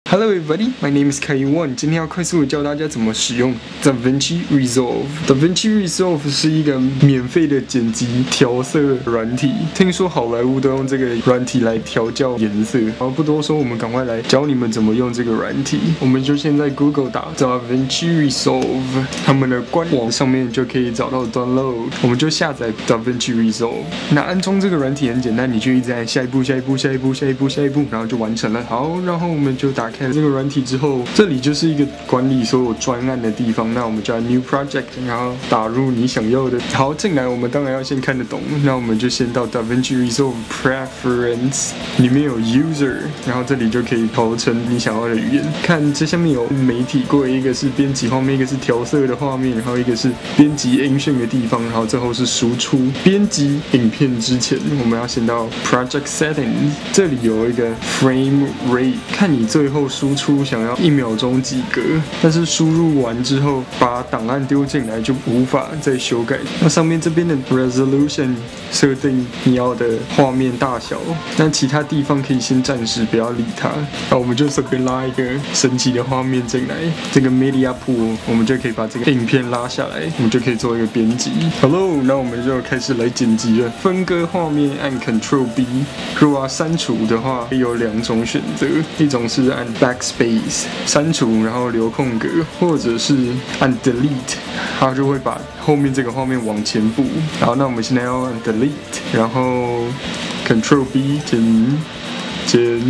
Hello everybody, my name is Kai1。今天要快速的教大家怎么使用 DaVinci Resolve。DaVinci Resolve 是一个免费的剪辑调色软体，听说好莱坞都用这个软体来调校颜色。好，不多说，我们赶快来教你们怎么用这个软体。我们就先在 Google 打 DaVinci Resolve， 他们的官网上面就可以找到 download。我们就下载 DaVinci Resolve。那安装这个软体很简单，你就一直按下一步，下一步，下一步，下一步，下一步，然后就完成了。好，然后我们就打开这个软体之后，这里就是一个管理所有专案的地方。那我们就按 New Project， 然后打入你想要的。好，进来我们当然要先看得懂，那我们就先到 DaVinci Resolve Preference 里面有 User， 然后这里就可以调成你想要的语言。看这下面有媒体柜，一个是编辑画面，一个是调色的画面，然后一个是编辑音讯的地方，然后最后是输出。编辑影片之前，我们要先到 Project Settings， 这里有一个 Frame Rate， 看你最后输出想要1秒钟几格，但是输入完之后把档案丢进来就无法再修改。那上面这边的 Resolution 设定你要的画面大小，但其他地方可以先暂时不要理它。那我们就随便拉一个神奇的画面进来，这个 Media Pool 我们就可以把这个影片拉下来，我们就可以做一个编辑。Hello， 那我们就开始来剪辑了。分割画面按 Ctrl B， 如果要删除的话有2种选择，一种是按 Backspace 删除，然后留空格，或者是按 Delete， 它就会把后面这个画面往前补。好，那我们现在要按 Delete， 然后 Ctrl B 剪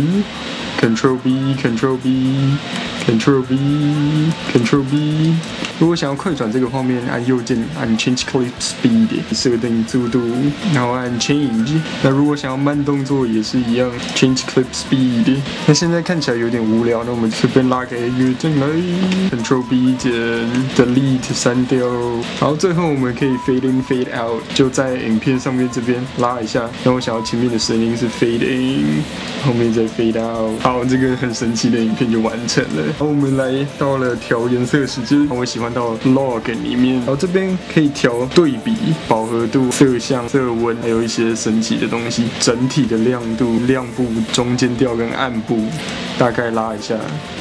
Ctrl B Ctrl B Ctrl B Ctrl B。如果想要快转这个画面，按右键按 Change Clip Speed 设定速度，然后按 Change。那如果想要慢动作也是一样 Change Clip Speed。那现在看起来有点无聊，那我们随便拉个音乐进来 ，Ctrl B 剪 Delete 删掉。然后最后我们可以 Fade In Fade Out， 就在影片上面这边拉一下。那我想要前面的声音是 Fade In， 后面再 Fade Out。好，这个很神奇的影片就完成了。好，我们来到了调颜色时间，我喜欢到 Log 里面，然后这边可以调对比、饱和度、色相、色温，还有一些神奇的东西。整体的亮度、亮部、中间调跟暗部，大概拉一下。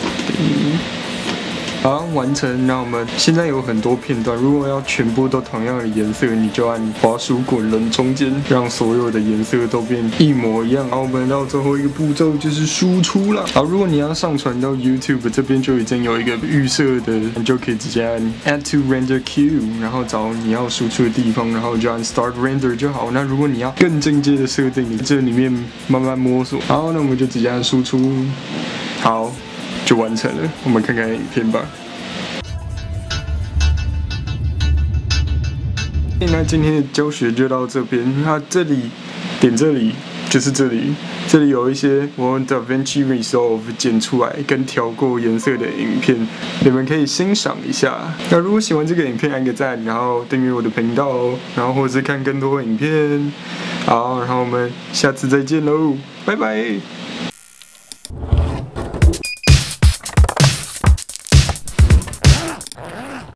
好，完成。那我们现在有很多片段，如果要全部都同样的颜色，你就按滑鼠滚轮中间，让所有的颜色都变一模一样。好，我们到最后一个步骤就是输出了。好，如果你要上传到 YouTube， 这边就已经有一个预设的，你就可以直接按 Add to Render Queue， 然后找你要输出的地方，然后就按 Start Render 就好。那如果你要更进阶的设定，你这里面慢慢摸索。好，那我们就直接按输出。好。就完成了，我们看看影片吧。那今天的教学就到这边。那这里点这里就是这里，这里有一些我用 DaVinci Resolve 剪出来跟调过颜色的影片，你们可以欣赏一下。那如果喜欢这个影片，按个赞，然后订阅我的频道哦，然后或者是看更多影片。好，然后我们下次再见喽，拜拜。